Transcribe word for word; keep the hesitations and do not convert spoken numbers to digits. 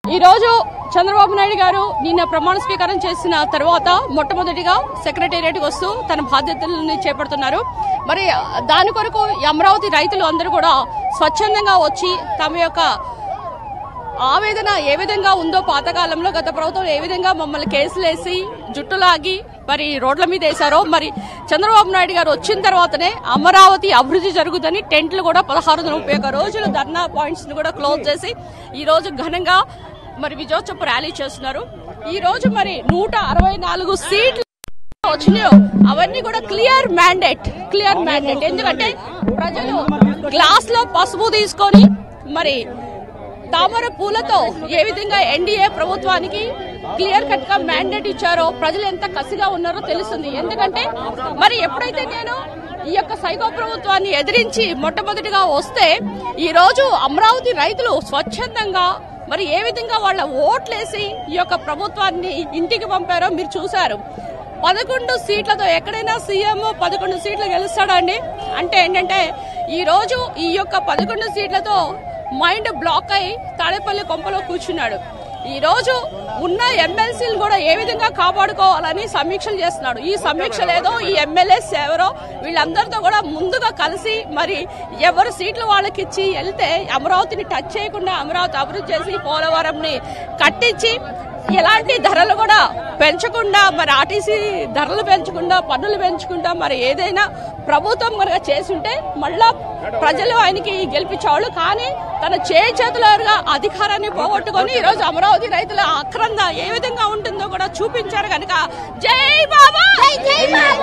ఈ రోజు చంద్రబాబు నాయుడు గారు నిన్న ప్రమాణ స్వీకారం చేసిన తర్వాత మొట్టమొదటిగా సెక్రటేరియట్ కి వస్తూ తన బాధ్యతలను చేపడుతున్నారు. మరి దాని కొరకు అమరావతి రైతులు అందరూ కూడా స్వచ్ఛందంగా వచ్చి తమ యొక్క ఆవేదన ఏ విధంగా ఉందో, పాతకాలంలో గత ప్రభుత్వం ఏ విధంగా మమ్మల్ని కేసులేసి జుట్టులాగి మరి రోడ్ల మీద వేశారో, మరి చంద్రబాబు నాయుడు గారు వచ్చిన తర్వాతనే అమరావతి అభివృద్ధి జరుగుతుందని టెంట్లు కూడా పదహారు వందల ముప్పై ఒక్క రోజులు ధర్నా పాయింట్స్ ను కూడా క్లోజ్ చేసి ఈ రోజు ఘనంగా మరి విజయోత్సవ ర్యాలీ చేస్తున్నారు. ఈ రోజు మరి నూట అరవై నాలుగు సీట్లు వచ్చినాయో అవన్నీ కూడా క్లియర్ మ్యాండేట్ క్లియర్ మ్యాండేట్ ఎందుకంటే ప్రజలు గ్లాస్ లో పసుపు తీసుకొని మరి తామర పూలతో ఏ విధంగా ఎన్డీఏ ప్రభుత్వానికి క్లియర్ కట్ గా మ్యాండేట్ ఇచ్చారో ప్రజలు ఎంత కసిగా ఉన్నారో తెలుస్తుంది. ఎందుకంటే మరి ఎప్పుడైతే నేను ఈ యొక్క సైకో ప్రభుత్వాన్ని ఎదిరించి మొట్టమొదటిగా వస్తే ఈ రోజు అమరావతి రైతులు స్వచ్ఛందంగా మరి ఏ విధంగా వాళ్ళ ఓట్లేసి ఈ యొక్క ప్రభుత్వాన్ని ఇంటికి పంపారో మీరు చూశారు. పదకొండు సీట్లతో ఎక్కడైనా సీఎం పదకొండు సీట్లు గెలుస్తాడా అండి? అంటే ఏంటంటే ఈ రోజు ఈ యొక్క పదకొండు సీట్లతో మైండ్ బ్లాక్ అయి తాడేపల్లి కొంపలో కూర్చున్నాడు. ఈ రోజు ఉన్న ఎమ్మెల్సీలు కూడా ఏ విధంగా కాపాడుకోవాలని సమీక్షలు చేస్తున్నాడు. ఈ సమీక్షలు ఏదో ఈ ఎమ్మెల్యేస్ ఎవరో వీళ్ళందరితో కూడా ముందుగా కలిసి మరి ఎవరు సీట్లు వాళ్ళకి ఇచ్చి వెళ్తే అమరావతిని టచ్ చేయకుండా అమరావతి అభివృద్ధి చేసి పోలవరంని కట్టించి ఎలాంటి ధరలు కూడా పెంచకుండా మరి ఆర్టీసీ ధరలు పెంచకుండా పన్నులు పెంచకుండా మరి ఏదైనా ప్రభుత్వం కనుక చేసుంటే మళ్ళా ప్రజలు ఆయనకి గెలిపించేవాళ్ళు. కానీ తన చేయి చేతులుగా అధికారాన్ని పోగొట్టుకొని ఈ రోజు అమరావతి రైతుల ఆక్రంద ఏ విధంగా ఉంటుందో కూడా చూపించారు కనుక జై బాబా.